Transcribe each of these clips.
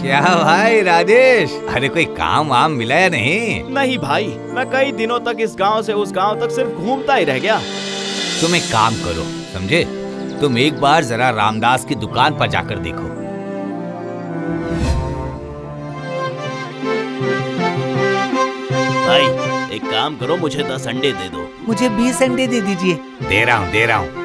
क्या भाई राजेश, अरे कोई काम वाम मिला या नहीं? नहीं भाई, मैं कई दिनों तक इस गांव से उस गांव तक सिर्फ घूमता ही रह गया। तुम एक काम करो, समझे? तुम एक बार जरा रामदास की दुकान पर जाकर देखो। भाई एक काम करो, मुझे 10 अंडे दे दो। मुझे 20 अंडे दे दीजिए। दे रहा हूँ, दे रहा हूँ।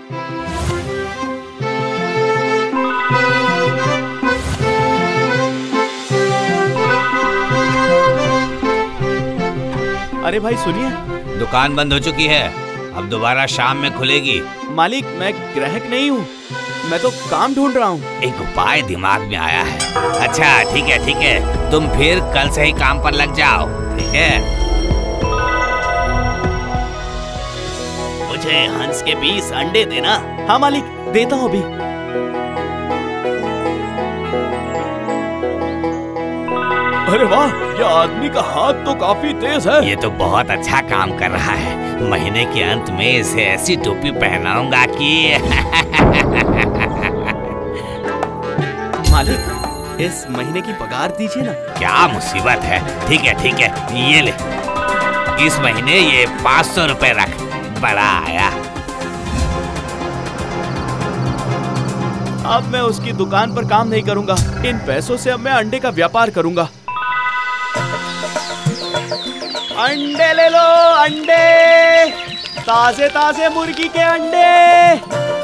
अरे भाई सुनिए, दुकान बंद हो चुकी है, अब दोबारा शाम में खुलेगी। मालिक मैं ग्राहक नहीं हूँ, मैं तो काम ढूंढ रहा हूँ। एक उपाय दिमाग में आया है। अच्छा ठीक है ठीक है, तुम फिर कल से ही काम पर लग जाओ, ठीक है? मुझे हंस के 20 अंडे देना। हाँ मालिक, देता हूँ अभी। अरे वाह, ये आदमी का हाथ तो काफी तेज है। ये तो बहुत अच्छा काम कर रहा है। महीने के अंत में इसे ऐसी टोपी पहनाऊंगा कि मालिक इस महीने की पगार दीजिए ना। क्या मुसीबत है। ठीक है ठीक है, ये ले, इस महीने ये 500 रुपए रख, बड़ा आया। अब मैं उसकी दुकान पर काम नहीं करूंगा, इन पैसों से अब मैं अंडे का व्यापार करूंगा। अंडे ले लो, अंडे, ताजे ताजे मुर्गी के अंडे।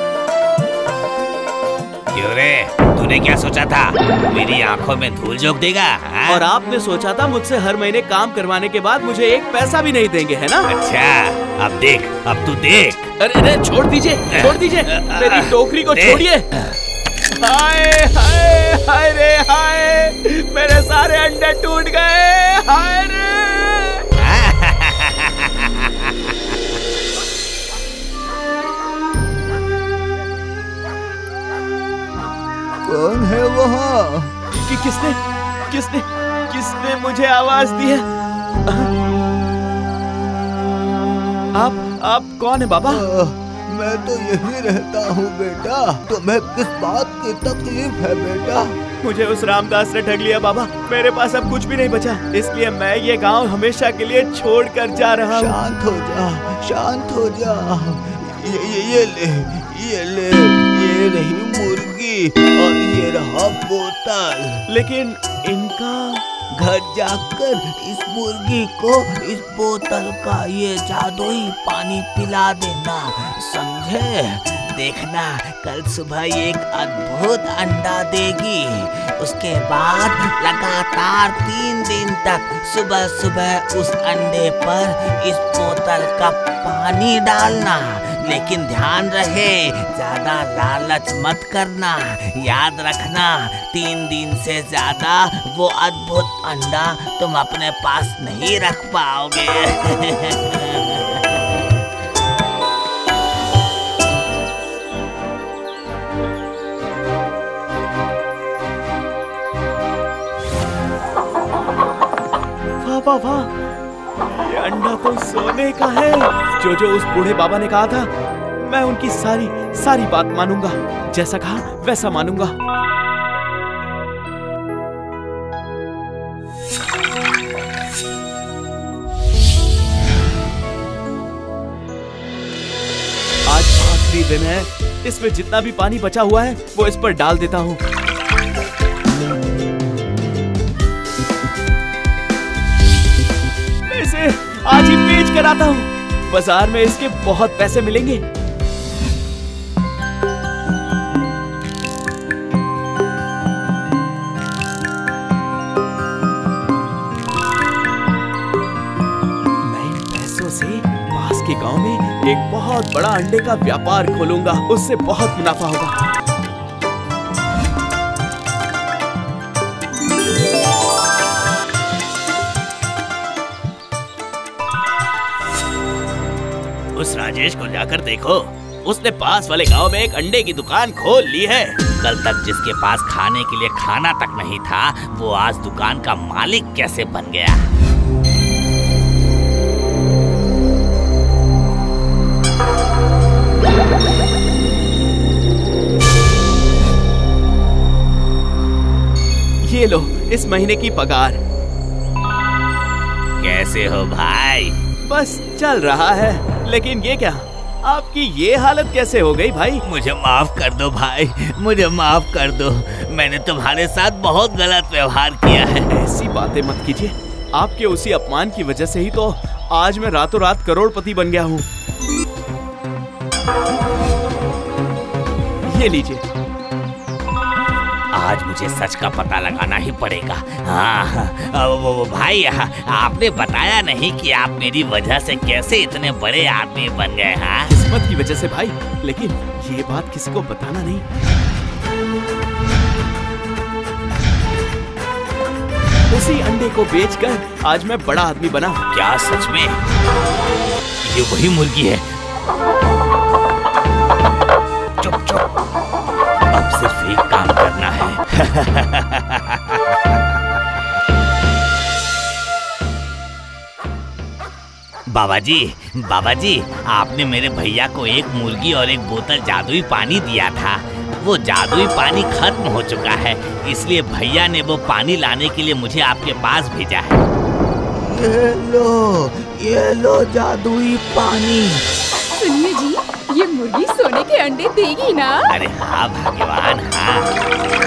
क्यों रे, तूने क्या सोचा था? मेरी आंखों में धूल झोंक देगा? हाँ? और आपने सोचा था मुझसे हर महीने काम करवाने के बाद मुझे एक पैसा भी नहीं देंगे, है ना? अच्छा, अब देख, अब तू देख। अरे अरे छोड़ दीजिए, छोड़ दीजिए, मेरी टोकरी को छोड़िए। हाय हाय हाय रे हाय, मेरे सारे अंडे टूट गए। हाय रे। कौन है वहाँ? किसने किसने किसने मुझे आवाज दी है? आप कौन है बाबा? मैं तो यही रहता हूँ बेटा। तुम्हें किस बात की तकलीफ है बेटा? मुझे उस रामदास ने ठग लिया बाबा, मेरे पास अब कुछ भी नहीं बचा, इसलिए मैं ये गांव हमेशा के लिए छोड़कर जा रहा हूँ। शांत हो जा, शांत हो जा। ये ले, ये रही मुर्गी और ये रहा बोतल। लेकिन इनका घर जाकर इस मुर्गी को इस बोतल का ये जादुई पानी पिला देना, समझे? देखना कल सुबह एक अद्भुत अंडा देगी। उसके बाद लगातार 3 दिन तक सुबह सुबह उस अंडे पर इस बोतल का पानी डालना। लेकिन ध्यान रहे, ज्यादा लालच मत करना। याद रखना, 3 दिन से ज्यादा वो अद्भुत अंडा तुम अपने पास नहीं रख पाओगे। वाह वाह, ये अंडा तो सोने का है। जो उस बूढ़े बाबा ने कहा था, मैं उनकी सारी बात मानूंगा, जैसा कहा वैसा मानूंगा। आज आखिरी दिन है, इसमें जितना भी पानी बचा हुआ है वो इस पर डाल देता हूँ। आज ही बेच कर आता हूँ, बाजार में इसके बहुत पैसे मिलेंगे। मैं इन पैसों से पास के गांव में एक बहुत बड़ा अंडे का व्यापार खोलूंगा, उससे बहुत मुनाफा होगा। उस राजेश को जाकर देखो, उसने पास वाले गांव में एक अंडे की दुकान खोल ली है। कल तक जिसके पास खाने के लिए खाना तक नहीं था, वो आज दुकान का मालिक कैसे बन गया? ये लो इस महीने की पगार। कैसे हो भाई? बस चल रहा है, लेकिन ये क्या, आपकी ये हालत कैसे हो गई भाई? मुझे माफ कर दो भाई, मुझे माफ कर दो। मैंने तुम्हारे साथ बहुत गलत व्यवहार किया है। ऐसी बातें मत कीजिए, आपके उसी अपमान की वजह से ही तो आज मैं रातों रात करोड़पति बन गया हूँ। ये लीजिए। आज मुझे सच का पता लगाना ही पड़ेगा। हाँ, वो भाई, आपने बताया नहीं कि आप मेरी वजह से कैसे इतने बड़े आदमी बन गए। हाँ, किस्मत की वजह से भाई, लेकिन ये बात किसी को बताना नहीं। उसी अंडे को बेचकर आज मैं बड़ा आदमी बना। क्या सच में? ये वही मुर्गी है? चुप चुप, अब सिर्फ एक काम करना है। बाबा जी, आपने मेरे भैया को एक मुर्गी और एक बोतल जादुई पानी दिया था। वो जादुई पानी खत्म हो चुका है, इसलिए भैया ने वो पानी लाने के लिए मुझे आपके पास भेजा है। ये लो जादुई पानी। सुनिए जी, ये मुर्गी सोने के अंडे देगी ना? अरे हाँ भाग्यवान, हाँ।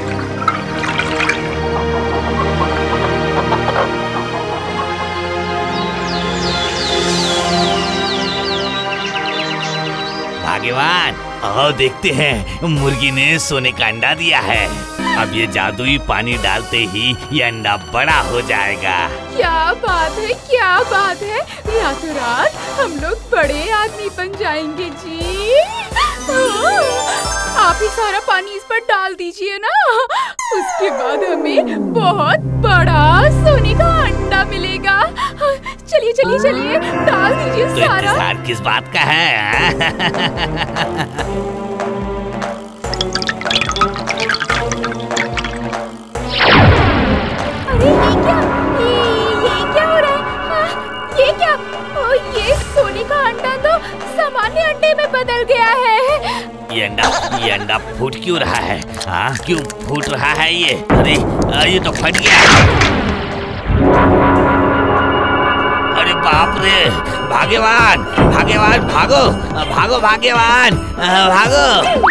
भाग्यवान, आओ देखते हैं, मुर्गी ने सोने का अंडा दिया है। अब ये जादुई पानी डालते ही ये अंडा बड़ा हो जाएगा। क्या बात है, क्या बात है, रातों रात हम लोग बड़े आदमी बन जाएंगे जी। आप ही सारा पानी इस पर डाल दीजिए ना, उसके बाद हमें बहुत बड़ा सोने का अंडा मिलेगा। चलिए चलिए चलिए, डाल दीजिए तो सारा। इंतजार किस बात का है? अरे ये क्या हो रहा है? हाँ, ये क्या? ये सोने का अंडा तो सामान्य अंडे में बदल गया है। ये अंडा फूट क्यों रहा है? हाँ, क्यों फूट रहा है ये? अरे ये तो फट गया। अरे बाप रे! भाग्यवान, भाग्यवान, भागो भागो, भाग्यवान भागो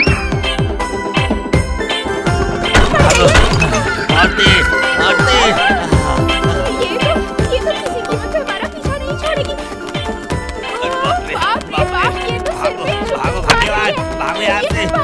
भागो, और तेज, और तेज। ये तो किसी कीमत पे हमारा पीछा नहीं छोड़ेगी। बाप रे, बाप रे बाप, ये तो सिर पे भागो भाग्यवान, भागो यहाँ से।